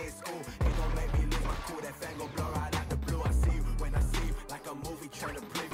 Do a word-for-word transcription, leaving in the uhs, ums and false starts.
in school. It gon' make me lose my cool, that fan gon' blow right out the blue. I see you when I see you, like a movie trying to play